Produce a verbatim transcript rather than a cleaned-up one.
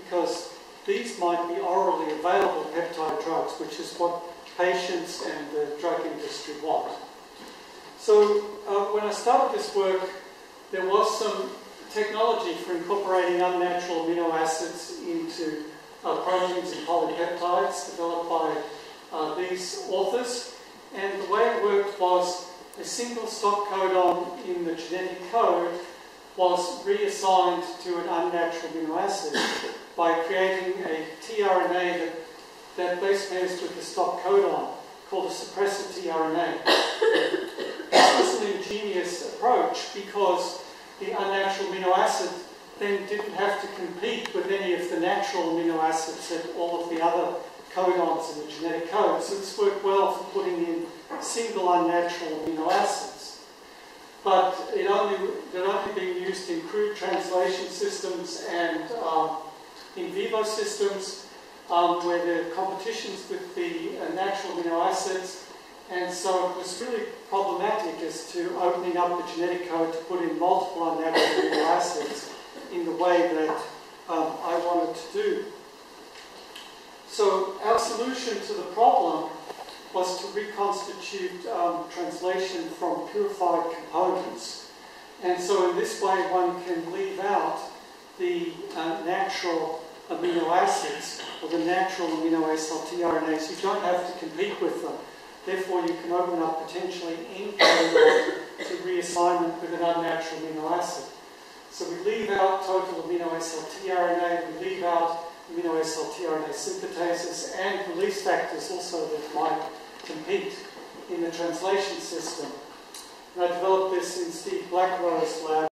because these might be orally available peptide drugs, which is what patients and the drug industry want. So uh, when I started this work, there was some technology for incorporating unnatural amino acids into uh, proteins and polypeptides developed by uh, these authors. And the way it worked was a single stop codon in the genetic code was reassigned to an unnatural amino acid by creating a tRNA that, that base pairs with the stop codon, called a suppressor tRNA. This was an ingenious approach because the unnatural amino acid then didn't have to compete with any of the natural amino acids at all of the other codons in the genetic code. So this worked well for putting in single unnatural amino acids. But it only, it had only been used in crude translation systems and um, in vivo systems um, where there are competitions with the uh, natural amino acids. And so it was really problematic as to opening up the genetic code to put in multiple unnatural amino acids in the way that um, I wanted to do. So our solution to the problem was to reconstitute um, translation from purified components. And so in this way one can leave out the uh, natural amino acids, or the natural amino acid tRNAs. You don't have to compete with them. Therefore you can open up potentially any codon to reassignment with an unnatural amino acid. So we leave out total amino acid tRNA, we leave out amino acid tRNA synthetases and release factors also that might compete in the translation system. And I developed this in Steve Blackrow's lab.